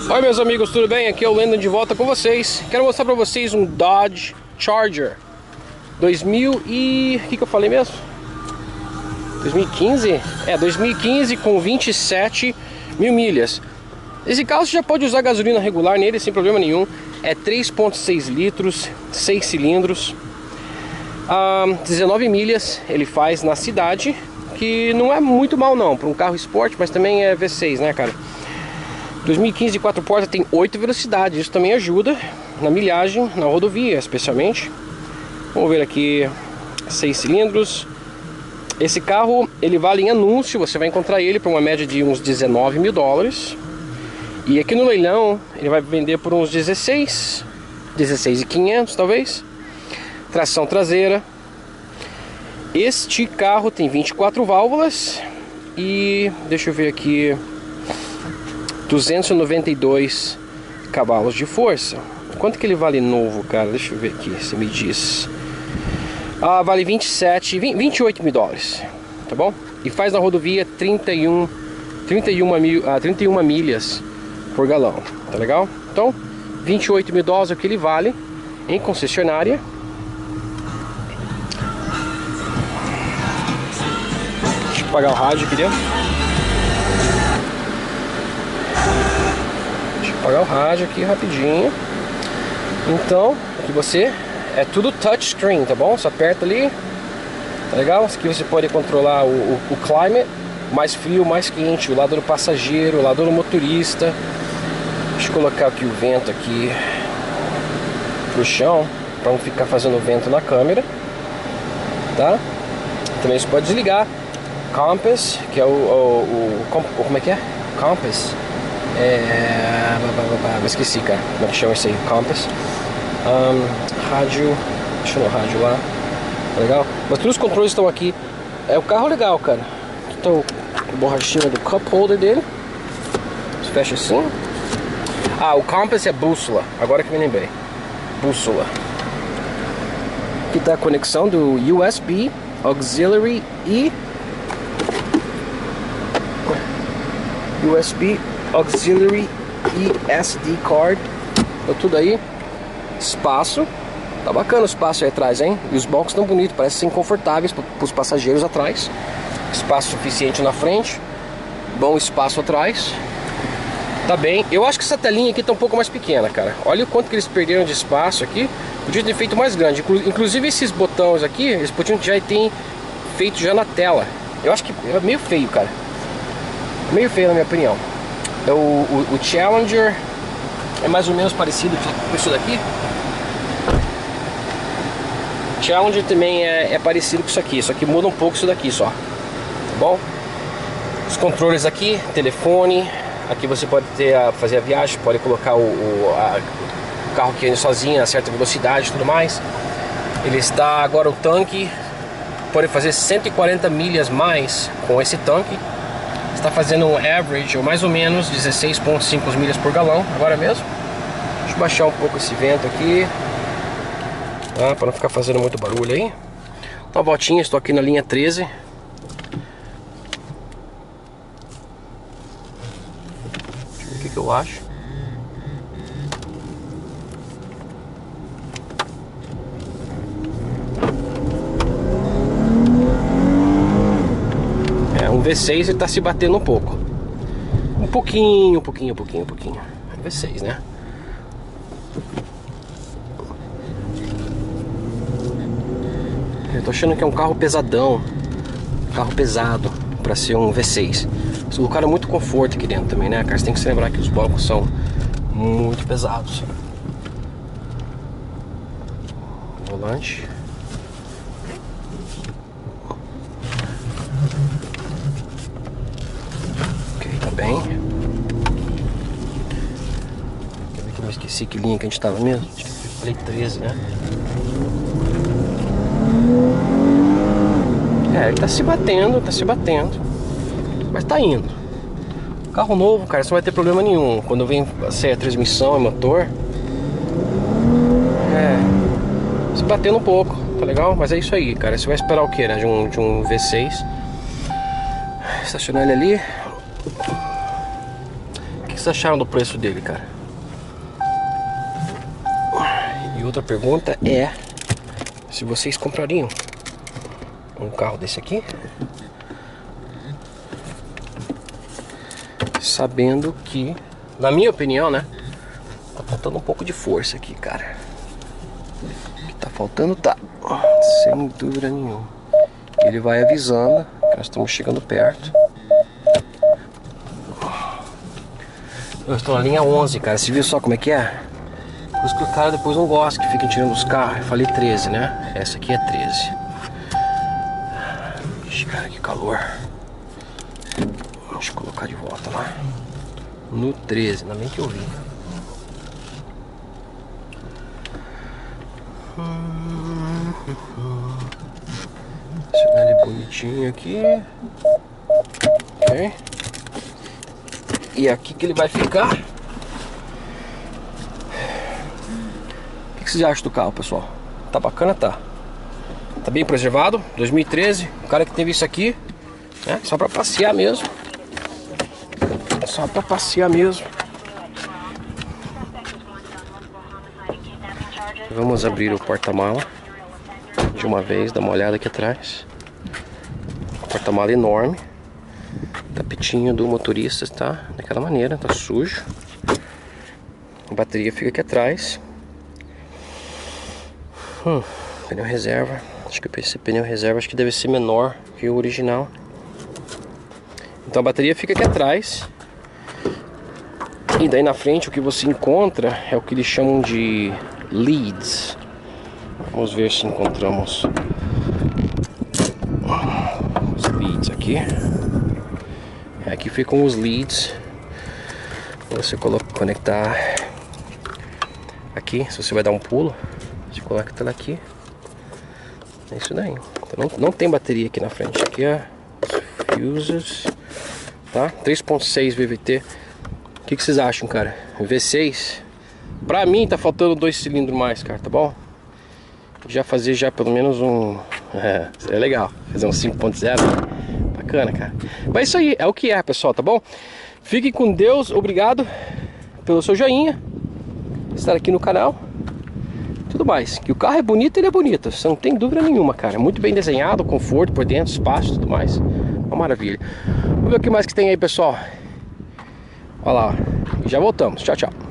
Oi meus amigos, tudo bem? Aqui é o Lendon de volta com vocês. Quero mostrar pra vocês um Dodge Charger 2000 e... o que eu falei mesmo? 2015? 2015 com 27 mil milhas. Esse carro você já pode usar gasolina regular nele sem problema nenhum. É 3.6 litros, 6 cilindros, 19 milhas ele faz na cidade, que não é muito mal não, para um carro esporte, mas também é V6, né cara? 2015 4 portas, tem 8 velocidades, isso também ajuda na milhagem, na rodovia especialmente. Vamos ver aqui, 6 cilindros. Esse carro, ele vale em anúncio, você vai encontrar ele por uma média de uns 19 mil dólares. E aqui no leilão, ele vai vender por uns 16.500 talvez. Tração traseira. Este carro tem 24 válvulas e, deixa eu ver aqui, 292 cavalos de força. Quanto que ele vale novo, cara? Deixa eu ver aqui, você me diz. Vale 28 mil dólares, tá bom? E faz na rodovia 31 milhas por galão, tá legal? Então, 28 mil dólares é o que ele vale em concessionária. Deixa eu apagar o rádio aqui dentro. Apagar o rádio aqui rapidinho. Então, aqui você é tudo touchscreen, tá bom? Você aperta ali, tá legal? Aqui você pode controlar o climate, mais frio, mais quente, o lado do passageiro, o lado do motorista. Deixa eu colocar aqui o vento aqui pro chão, para não ficar fazendo vento na câmera, tá? Também você pode desligar Compass, que é como é que é? Compass. Esqueci, cara, como é que chama isso aí? Compass. Rádio, deixa eu no rádio lá, tá legal? Mas todos os controles estão aqui. É o carro legal, cara. Aqui tá o borrachinha do cup holder dele. Você fecha assim. O Compass é bússola, agora que me lembrei. Bússola. Aqui tá a conexão do USB, Auxiliary e USB, Auxiliary e SD card. Tá tudo aí. Espaço. Tá bacana o espaço aí atrás, hein? E os bancos tão bonitos, parecem ser confortáveis para os passageiros atrás. Espaço suficiente na frente. Bom espaço atrás. Tá bem. Eu acho que essa telinha aqui tá um pouco mais pequena, cara. Olha o quanto que eles perderam de espaço aqui. Podia ter feito mais grande. Inclusive esses botões aqui, eles podiam já ter feito já na tela. Eu acho que é meio feio, cara. Meio feio na minha opinião. O Challenger é mais ou menos parecido com isso daqui. O Challenger também é parecido com isso aqui. Só que muda um pouco isso daqui só. Tá bom? Os controles aqui, telefone. Aqui você pode fazer a viagem, pode colocar o carro que anda sozinho a certa velocidade e tudo mais. Ele está agora o tanque. Pode fazer 140 milhas mais com esse tanque. Está fazendo um average, ou mais ou menos 16,5 milhas por galão, agora mesmo. Deixa eu baixar um pouco esse vento aqui, para não ficar fazendo muito barulho aí. Uma voltinha, estou aqui na linha 13. Deixa eu ver o que eu acho. Um V6 ele tá se batendo um pouco. Um pouquinho. V6, né? Eu tô achando que é um carro pesadão. Carro pesado pra ser um V6. Eles colocaram muito conforto aqui dentro também, né, cara? Você tem que se lembrar que os bancos são muito pesados. Volante. Bem, quer ver que eu me esqueci que linha que a gente tava mesmo? Acho que eu falei 13, né? Ele tá se batendo, mas tá indo. Carro novo, cara, você não vai ter problema nenhum. Quando vem a transmissão e motor, se batendo um pouco, tá legal? Mas é isso aí, cara. Você vai esperar o que, né? De um V6. Estacionar ele ali. vocês acharam do preço dele, cara? E outra pergunta é se vocês comprariam um carro desse aqui, sabendo que, na minha opinião, né, tá faltando um pouco de força aqui, cara. O que tá faltando tá, sem dúvida nenhuma. Ele vai avisando que nós estamos chegando perto. Eu estou na linha 11, cara. Você viu só como é que é? Por isso que o cara depois não gosta que fiquem tirando os carros. Eu falei 13, né? Essa aqui é 13. Ixi, cara, que calor. Deixa eu colocar de volta lá. No 13, ainda bem que eu vi. Deixa ele bonitinho aqui. Ok. E aqui que ele vai ficar. O que vocês acham do carro, pessoal? Tá bacana, tá? Tá bem preservado. 2013. O cara que teve isso aqui, né? Só pra passear mesmo. Só pra passear mesmo. Vamos abrir o porta-mala de uma vez, dar uma olhada aqui atrás. Porta-mala enorme. Tapetinho do motorista está daquela maneira, tá sujo. A bateria fica aqui atrás. Pneu reserva. Acho que esse pneu reserva acho que deve ser menor que o original. Então a bateria fica aqui atrás. E daí na frente o que você encontra é o que eles chamam de leads. Vamos ver se encontramos os leads aqui. Aqui ficam os leads. Você conectar aqui. Se você vai dar um pulo, você coloca ela aqui. É isso daí. Então não tem bateria aqui na frente. Aqui é os fuses, tá? 3.6 VVT. O que vocês acham, cara? V6. Pra mim tá faltando 2 cilindros mais, cara, tá bom? Já fazer já pelo menos um... seria legal. Fazer um 5.0. Bacana, cara. Mas é isso aí, é o que é, pessoal, tá bom? Fiquem com Deus, obrigado pelo seu joinha, estar aqui no canal. Tudo mais, que o carro é bonito, ele é bonito, você não tem dúvida nenhuma, cara. Muito bem desenhado, conforto por dentro, espaço, tudo mais. Uma maravilha. Vamos ver o que mais que tem aí, pessoal. Olha lá, já voltamos, tchau, tchau.